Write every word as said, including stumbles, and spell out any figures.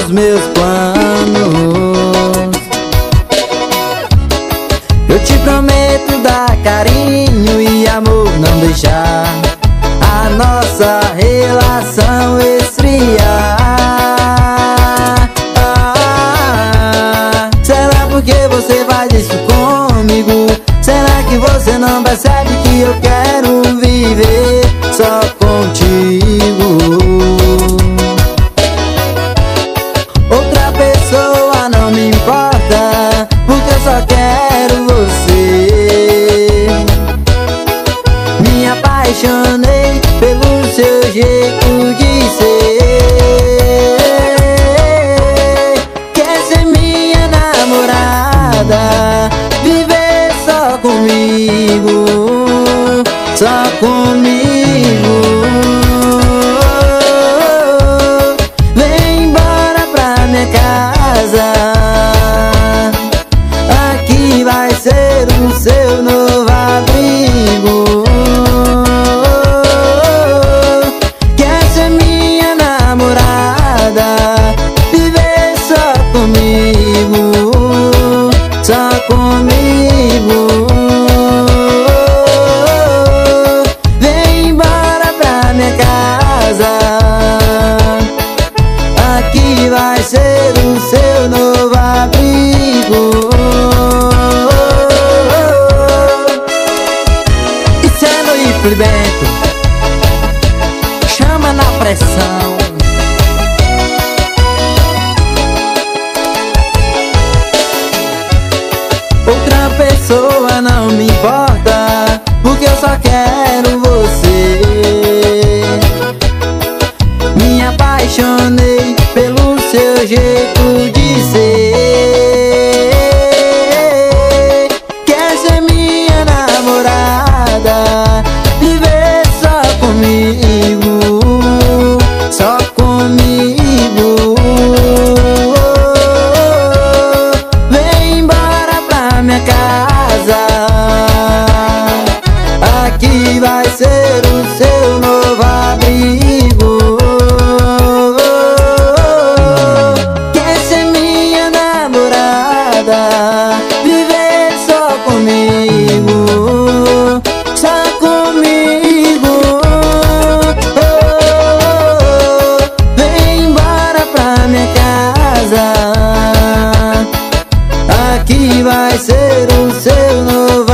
os meus planos. Eu te prometo dar carinho e amor, não deixar a nossa relação esfriar. Ah, será porque você faz isso comigo? Será que você não percebe que eu quero viver só contigo? Outra pessoa não me importa, porque eu só quero você. Me apaixonei pelo seu jeito de ser. Quer ser minha namorada, viver só comigo, só comigo. Vem embora pra minha casa, aqui vai ser o seu novo abrigo. Quer ser minha namorada, viver só comigo, só comigo. Vem embora pra minha casa, aqui vai ser o seu novo abrigo. Isso é Luiz Filiberto, chama na pressão. Outra pessoa não me importa, porque eu só quero você. Me apaixonei pelo seu jeito de ser. Quer ser minha namorada, viver só comigo, só comigo. Vem embora pra minha casa, aqui vai ser o seu novo abrigo. Quer ser minha namorada, viver só comigo, só comigo. Oh, vem embora pra minha casa, aqui vai ser o seu novo